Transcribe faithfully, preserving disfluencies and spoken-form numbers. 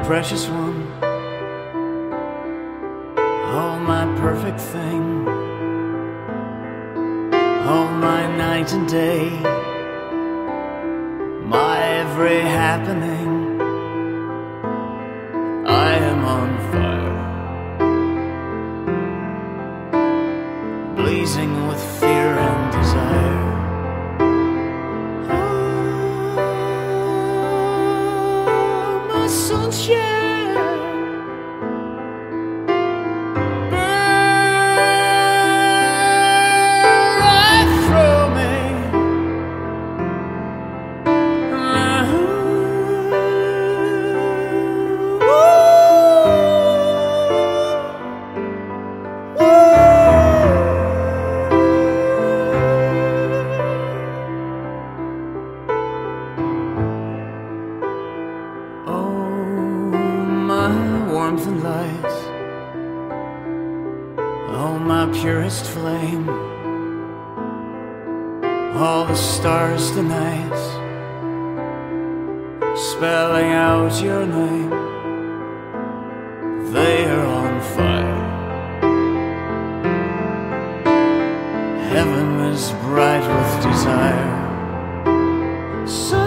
precious one, oh my perfect thing, oh my night and day, my every happening. I am on fire, blazing with fear and desire. Sunshine, burn right through me. Warmth and light, oh my purest flame, all the stars tonight spelling out your name. They are on fire, heaven is bright with desire. So